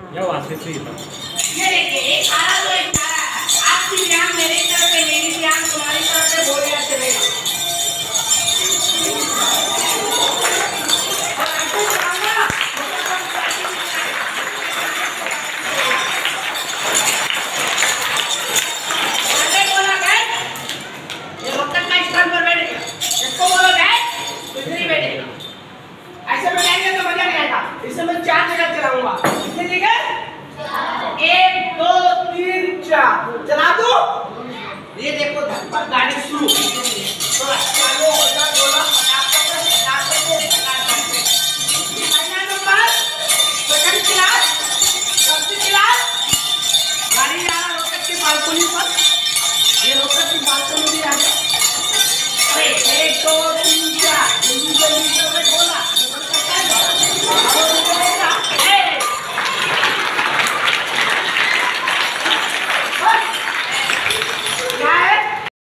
या वासे से ये देखिए एक सारा तो एक सारा आपकी ध्यान मेरी तरफ है, मेरी ध्यान तुम्हारी तरफ है, बोले चलेगा। इससे मैं 4 जगह चलाऊंगा। कितनी जगह? 1 2 3 4 चला दो। ये देखो धक्का गाड़ी शुरू। तो चलो